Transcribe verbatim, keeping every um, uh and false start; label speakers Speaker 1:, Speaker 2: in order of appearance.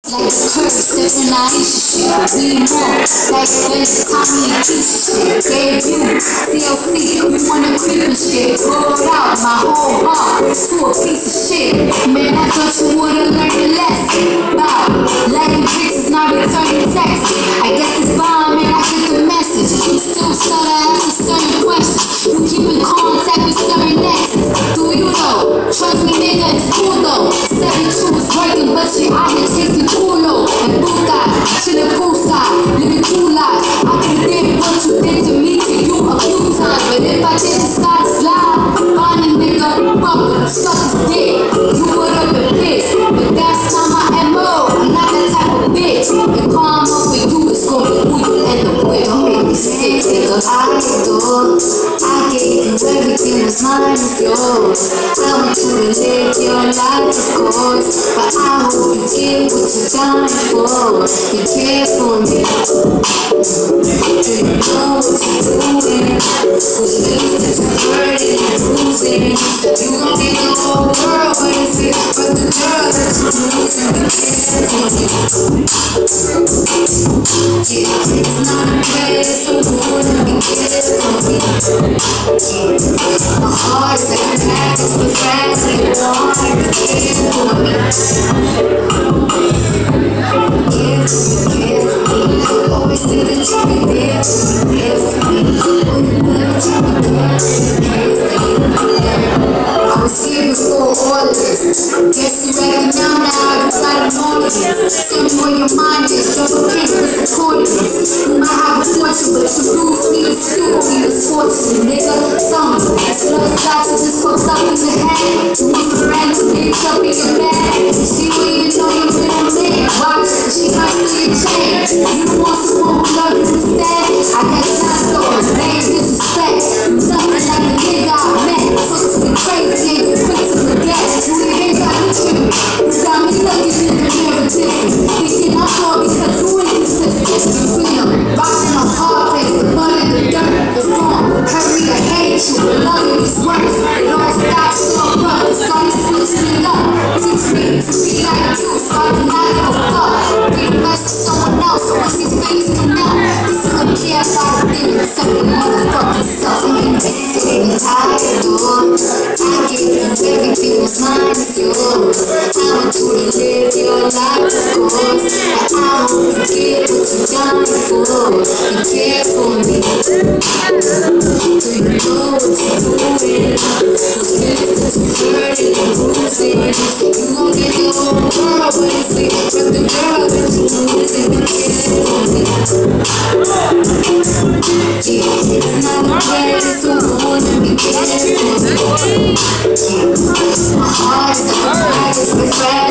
Speaker 1: Like the curves, different Aisha shit, but we more. Like when Tommy and Keisha shit, gave you C L C, you wanna creep and shit. Rolled out my whole heart to a piece of shit. Man, I thought you would've learned a lesson about letting bitches not returning texts. I guess it's bomb, man, I get the message. You still stutter after certain questions. You keep in contact with certain exes. Do you know? Trust me, nigga, it's cool though. seventy-two was working, but shit, I had chasing culo and bukas, chillin' poolside, living cool lives. I could've did what you did to me to you a few times, but if I did decide to slide, find a nigga, bumpin', suck his dick, you would've been pissed. But that's not my M O. I'm not that type of bitch. And calm up with you is gonna be who you end up with. Don't make me sick, nigga. I adore, I gave you everything was mine is yours. I want you to live your life, of course, but I hope you get what you're dying for. You care for me. Do you know what you're doing? Who's used to hurting and bruising? You gon' get the whole world when it's here, but the girl that you're losing, you care for me. Yeah, it's not a place, so wouldn't be care for me. My heart is like a package with fragile, you want to be care for me. Care for me, care for me. Always say that you be there to be there for me. Oh, you better try to be there to be there for me. I was here before all of this. Guess you ready now, now you got an audience. Tell me where your mind is, drop a pin with some coordinates. You might have a fortune, but you lose me to steal me misfortune, nigga. Some as love got you just fucked up in the head. You want some random bitch up in your bag. She don't even know your middle name. Watch, cause she might steal your chain. You don't want someone who love you instead. I guess that's those lame disrespect. You nothing like the nigga I met. Took to the crazy and you quick to forget. You ain't got me tripping. You got me looking in the mirror different. Thinking I'm wrong because you ain't consistent. Between them, rocking a hard place, the mud and the dirt. It's wrong, hurt me to hate you, but love you is worse. It all stops so abrupt. Started switching it up. Teach me to be like you, so I do not give a fuck. Bring the rest to someone else, so when these things come out, this is gonna care about a thing except the motherfucking self. And this thing I adore, I give you everything was mine is yours. I want you to live your life, of course, but I hope you get what you're dying for. You care for me. Do you know what you're doing? Those feelings that you're hurting and bruising. You gon' get the whole world when it's here, but the girl that you're losing, you care for me. Yeah, it's not a place, so wouldn't be care for me. Yeah, my heart is like a package with fragile.